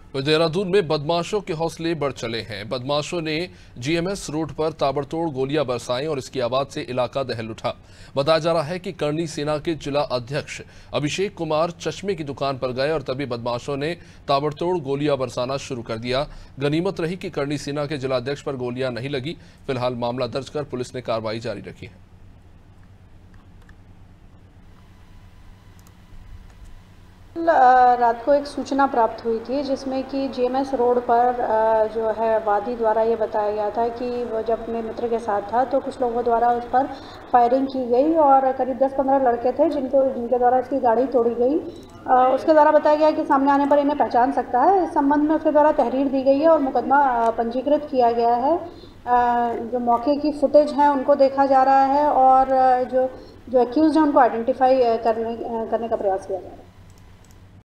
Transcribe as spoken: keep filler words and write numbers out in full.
तो देहरादून में बदमाशों के हौसले बढ़ चले हैं। बदमाशों ने जीएमएस रोड पर ताबड़तोड़ गोलियां बरसाई और इसकी आवाज से इलाका दहल उठा। बताया जा रहा है कि करनी सेना के जिला अध्यक्ष अभिषेक कुमार चश्मे की दुकान पर गए और तभी बदमाशों ने ताबड़तोड़ गोलियां बरसाना शुरू कर दिया। गनीमत रही कि करनी सेना के जिला अध्यक्ष पर गोलियां नहीं लगी। फिलहाल मामला दर्ज कर पुलिस ने कार्रवाई जारी रखी है। रात को एक सूचना प्राप्त हुई थी जिसमें कि जीएमएस रोड पर जो है वादी द्वारा ये बताया गया था कि वो जब अपने मित्र के साथ था तो कुछ लोगों द्वारा उस पर फायरिंग की गई और करीब दस पंद्रह लड़के थे जिनको जिनके द्वारा इसकी गाड़ी तोड़ी गई। उसके द्वारा बताया गया कि सामने आने पर इन्हें पहचान सकता है। इस संबंध में उसके द्वारा तहरीर दी गई है और मुकदमा पंजीकृत किया गया है। जो मौके की फुटेज है उनको देखा जा रहा है और जो जो एक्यूज़ हैं उनको आइडेंटिफाई करने करने का प्रयास किया जा रहा है।